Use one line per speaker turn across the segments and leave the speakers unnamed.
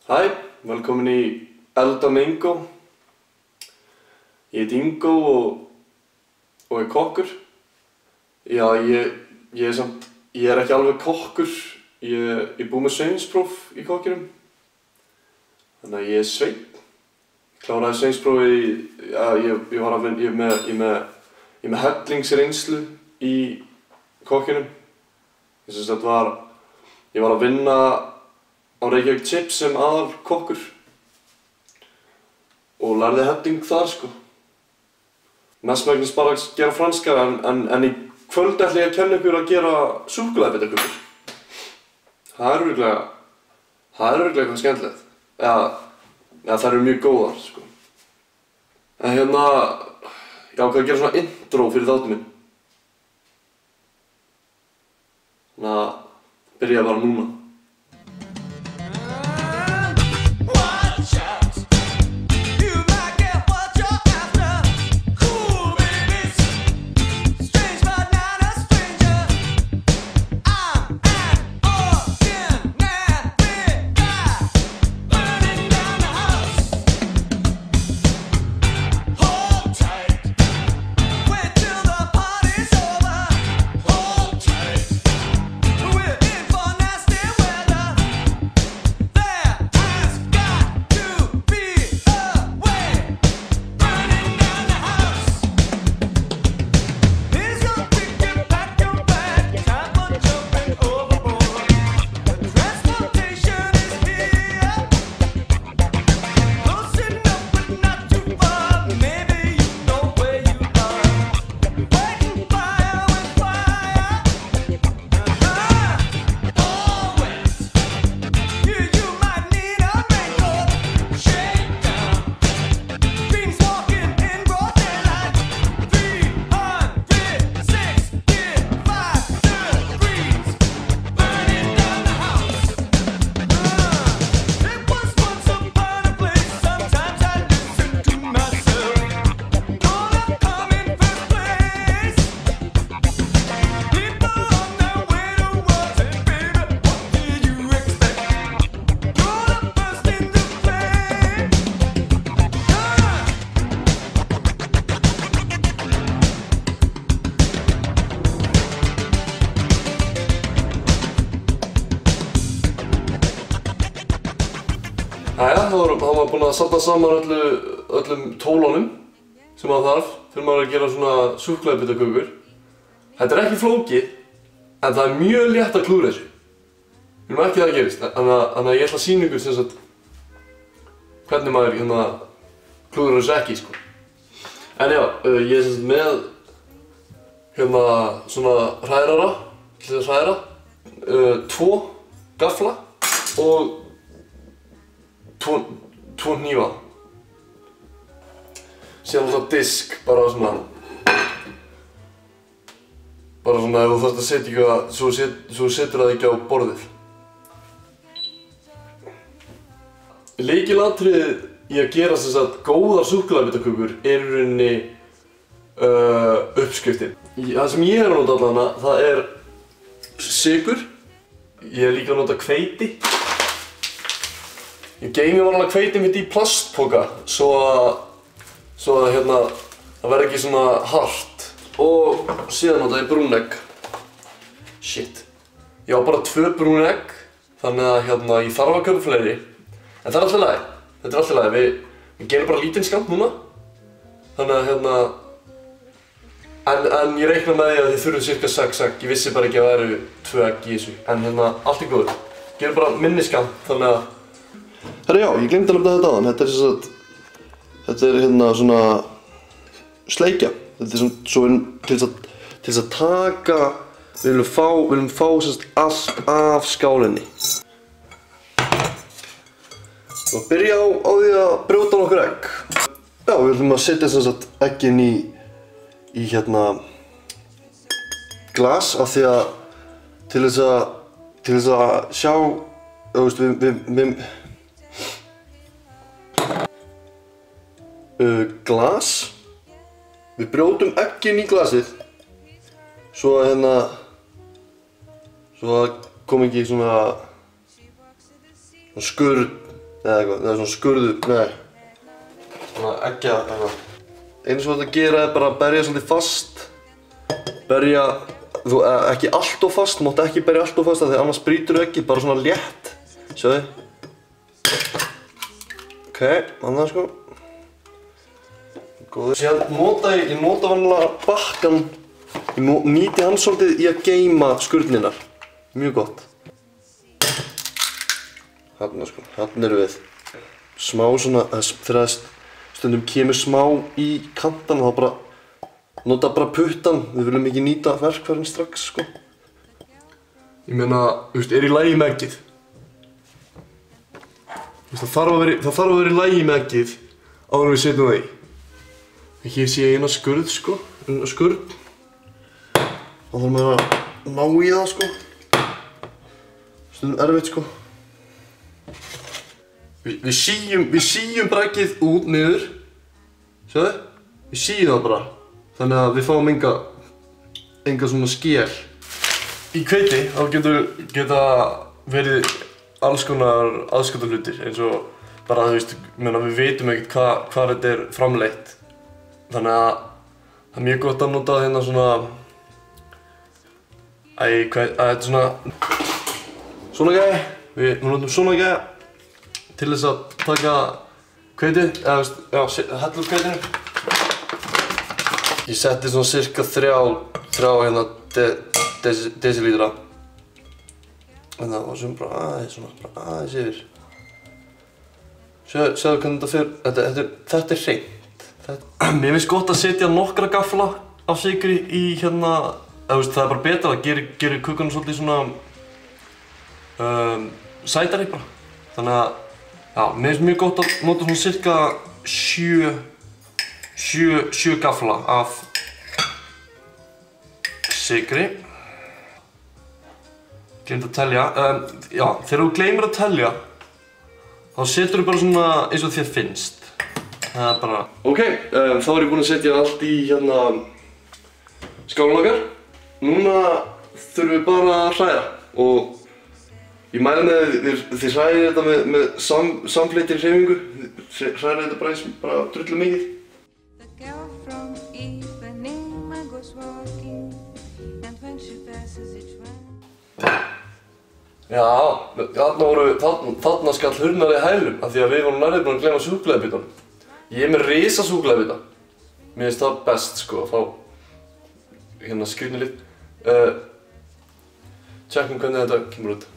Hæ, velkomin í Elda með Ingo. Ég heiti Ingo og er kokkur. Já, ég er ekki alveg kokkur. Ég búið með sveinspróf í kokkinum. Þannig að ég er sveinn. Kláraði sveinsprófið í, já, ég er með hellingsreynslu í kokkinum. Ég var að vinna á Reykjavík Chips sem aðalkokkur og lærði helling þar sko. Mestmegnis bara að gera franskar en í kvöld ætla ég að kenna ykkur að gera súkkulaðibitakökur. Það er örugglega eitthvað skemmtilegt. Já, þær eru mjög góðar sko. En hérna, ég ákvað að gera svona intro fyrir þáttinn minn. Þannig að byrja bara núna. Jæja, þá var búinn að safna saman öllum tólunum sem maður þarf þegar maður er að gera svona súkkulaðibitakökur. Þetta er ekki flókið, en það er mjög létt að klúðra þessu. Við viljum ekki að það gerist, þannig að ég ætla að sýna ykkur sem sagt hvernig maður klúðrar þessu ekki, sko. En já, ég er sem sagt með svona hrærara, til þess að hræra, 2 gafla og 2 hnífa. Síðan alltaf disk, bara svona ef þú þarft að setja eitthvað, svo setur það ekki á borðið. Lykilatriðið í að gera sem sagt góðar súkkulaðibitakökur er í rauninni uppskriftin. Það sem ég er að nota allavega, það er sykur. Ég er líka að nota hveiti. Ég geymi vanlega hveitið mitt í plastpoka svo að það verði ekki svona hart. Og síðan nota ég brúnegg. Shit. Ég á bara 2 brúnegg, þannig að ég þarf að kaupa fleiri. En það er alltaf í lagi. Þetta er alltaf í lagi. Við gerum bara lítinn skammt núna. Þannig að en ég reikna með því að þið þurfum cirka 6 egg. Ég vissi bara ekki að það eru 2 egg í þessu. En allt er góður. Gerum bara minni skammt, þannig að herra já, ég glemdi að nefna þetta áðan. Þetta er svona sleikja. Þetta er svo til þess að taka, við viljum fá allt af skálinni. Og byrja á því að brjóta nokkur egg. Já, við viljum að setja eggin í glas af því að til þess að sjá, þú veist, glas. Við brjótum eggin í glasið svo að kom ekki svona skurn eða eitthvað, það er svona skurður, nei. Svona eggja eitthvað. Einu sem þú ert að gera er bara að berja svolítið fast. Berja, ekki allt of fast, þú mátt ekki berja allt of fast af því annars brýtur eggið, bara svona létt. Sjáðu. Ok, annað sko. Góður. Síðan ég nota vanlega bakkan. Ég nýti hann svolítið í að geyma skurninar. Mjög gott. Þarna sko, þarna erum við. Smá svona, þegar stundum kemur smá í kantan þá bara nota bara puttan. Við viljum ekki nýta verkfærin strax sko. Ég meina, þú veist, er í lagi með eggið. Það þarf að vera í lagi með eggið áður en við setjum það í. Hér sé ég eina skurð sko, skurn. Þá þarf maður að ná í það sko. Stundum erfitt sko. Við síjum bara eggið út niður. Sjáðu? Við síjum það bara. Þannig að við fáum enga svona skél. Í hveiti þá geta verið alls konar aðskotahlutir eins og bara þú veist, við vitum ekkert hvað þetta er framleitt. Þannig að það er mjög gott að nota hérna svona þetta er svona gæði. Við notum svona gæði til þess að taka hveitið, eða hella úr hveitinu. Ég setti svona cirka þrjá hérna desilítra. Og svo bara aðeins yfir. Sjáðu hvernig þetta fer, þetta er hreint. Mér finnst gott að setja nokkra gaffla af sykri í hérna, það er bara betra að gera kökuna svolítið svona sætari bara. Þannig að, já, mér finnst mjög gott að nota svona cirka 7 gaffla af sykri. Gleymd að telja. Já, þegar þú gleymir að telja, þá setur þú bara svona eins og þér finnst. Það er bara... Ok, þá er ég búinn að setja allt í hérna skálinn okkar. Núna þurfum við bara að hræra og ég mæli með þið hrærir þetta með samfleytri hreyfingu. Hrærir þetta bara drullu mikið. Já, þarna skall hurnar í hælum af því að við vorum nærrið búin að gleyma súkkulaðibitunum. Ég er með risa súkkulaðibita. Mér finnst það best sko, að fá hérna skrýtni lit. Tjekkum hvernig þetta kemur út.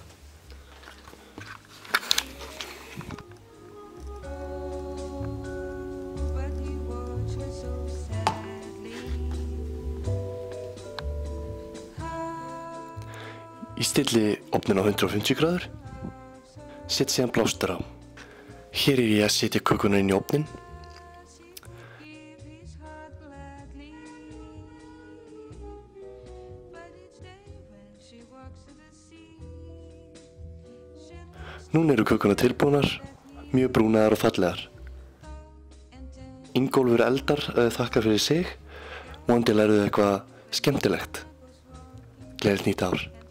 Ég stilli ofninn á 150 gráður. Set síðan blástur á. Hér er ég að setja kökuna inn í ofninn. Núna eru kökunar tilbúnar, mjög brúnaðar og fallegar. Ingólfur eldar þakkar fyrir sig, vonandi lærðu eitthvað skemmtilegt. Gleðilegt nýtt ár.